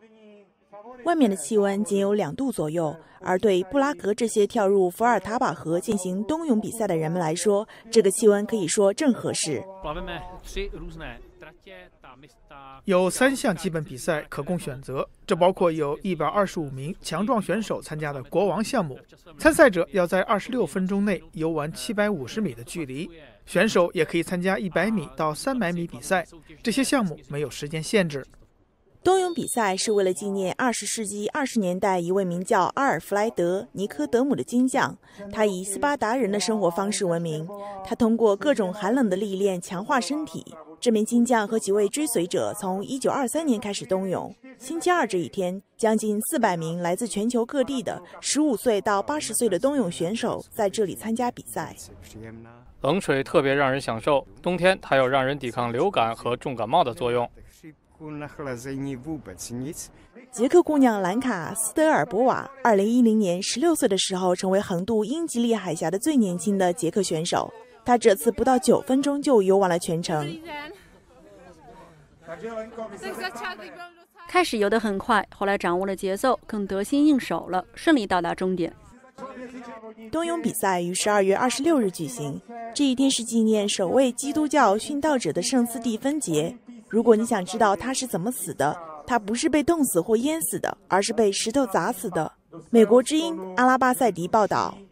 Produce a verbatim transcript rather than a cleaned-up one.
外面的气温仅有两度左右，而对布拉格这些跳入伏尔塔巴河进行冬泳比赛的人们来说，这个气温可以说正合适。 有三项基本比赛可供选择，这包括有一百二十五名强壮选手参加的国王项目，参赛者要在二十六分钟内游完七百五十米的距离。选手也可以参加一百米到三百米比赛，这些项目没有时间限制。 冬泳比赛是为了纪念二十世纪二十年代一位名叫阿尔弗莱德·尼科德姆的金匠，他以斯巴达人的生活方式闻名。他通过各种寒冷的历练强化身体。这名金匠和几位追随者从一九二三年开始冬泳。星期二这一天，将近四百名来自全球各地的十五岁到八十岁的冬泳选手在这里参加比赛。 冷水特别让人享受，冬天它有让人抵抗流感和重感冒的作用。 捷克姑娘兰卡斯德尔博瓦二零一零年十六岁的时候成为横渡英吉利海峡的最年轻的捷克选手，她这次不到九分钟就游完了全程。 开始游得很快，后来掌握了节奏，更得心应手了，顺利到达终点。 冬泳比赛于十二月二十六日举行，这一天是纪念首位基督教殉道者的圣斯蒂芬节。如果你想知道他是怎么死的，他不是被冻死或淹死的，而是被石头砸死的。美国之音阿拉巴塞迪报道。